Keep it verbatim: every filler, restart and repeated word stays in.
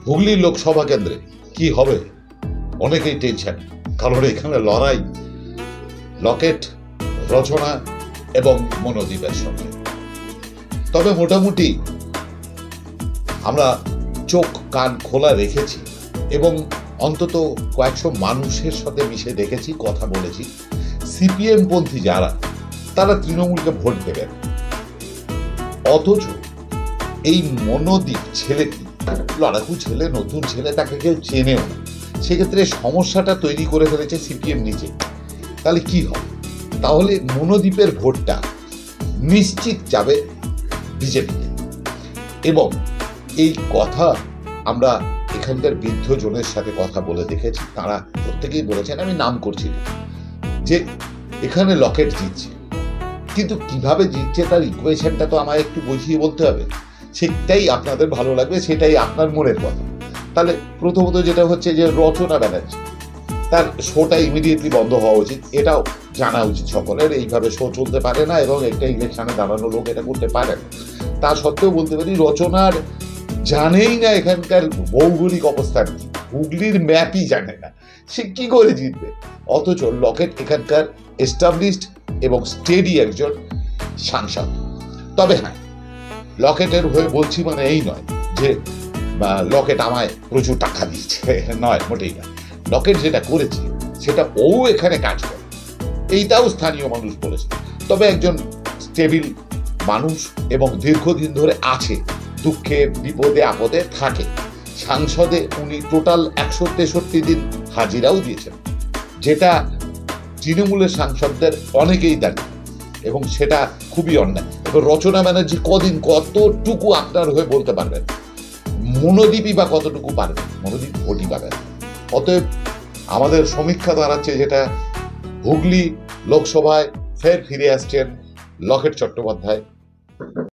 হুগলি লোকসভা কেন্দ্রে কি হবে অনেকেই টেনশন, কারণ এখানে লড়াই লকেট, রচনা এবং মনোদীপের সঙ্গে। তবে মোটামুটি আমরা চোখ কান খোলা রেখেছি এবং অন্তত কয়েকশো মানুষের সাথে মিশে দেখেছি, কথা বলেছি। সিপিএম পন্থী যারা, তারা তৃণমূলকে ভোট দেবেন, অথচ এই মনোদীপ ছেলেটি লড়াকু ছেলে, নতুন ছেলে, তাকে কেউ চেনেও না। সেক্ষেত্রে সমস্যাটা তৈরি করে ফেলেছে সিপিএম নিজে। তাহলে কি হবে? তাহলে মনোদীপের ভোটটা নিশ্চিত যাবে বিজেপিতে। এবং এই কথা আমরা এখানকার বৃদ্ধজনের সাথে কথা বলে দেখেছি, তারা প্রত্যেকেই বলেছেন, আমি নাম করছি না, যে এখানে লকেট জিতছে। কিন্তু কিভাবে জিতছে তার ইকুয়েশনটা তো আমায় একটু বুঝিয়ে বলতে হবে। সেটাই আপনাদের ভালো লাগবে, সেটাই আপনার মনের কথা। তাহলে প্রথমত যেটা হচ্ছে যে রচনা ব্যানার্জি, তার শোটা ইমিডিয়েটলি বন্ধ হওয়া উচিত। এটাও জানা উচিত সকলের, এইভাবে শো চলতে পারে না এবং একটা ইলেকশনে দাঁড়ানো লোক এটা করতে পারে না। তা সত্ত্বেও বলতে পারি, রচনার জানেই না এখানকার ভৌগোলিক অবস্থান কি, হুগলির ম্যাপই জানে না, সে কি করে জিতবে? অথচ লকেট এখানকার এস্টাবলিশড এবং স্টেডি একজন সাংসদ। তবে হ্যাঁ, লকেটের হয়ে বলছি মানে এই নয় যে লকেট আমায় প্রচুর টাকা দিচ্ছে, নয়, মোটেই না। লকেট যেটা করেছে সেটা ও এখানে কাজ করে, এইটাও স্থানীয় মানুষ বলেছে। তবে একজন স্টেবিল মানুষ এবং দীর্ঘদিন ধরে আছে, দুঃখে বিপদে আপদে থাকে। সাংসদে উনি টোটাল একশো তেষট্টি দিন হাজিরাও দিয়েছেন, যেটা তৃণমূলের সাংসদদের অনেকেই দাঁড়িয়ে, এবং সেটা খুবই অন্যায়। এবার রচনা ব্যানার্জি কদিন, কতটুকু আপনার হয়ে বলতে পারবেন? মনোদীপই বা কতটুকু পারবেন? মনোদীপ ভোটই পাবেন। অতএব আমাদের সমীক্ষা দাঁড়াচ্ছে যেটা, হুগলি লোকসভায় ফের ফিরে আসছেন লকেট চট্টোপাধ্যায়।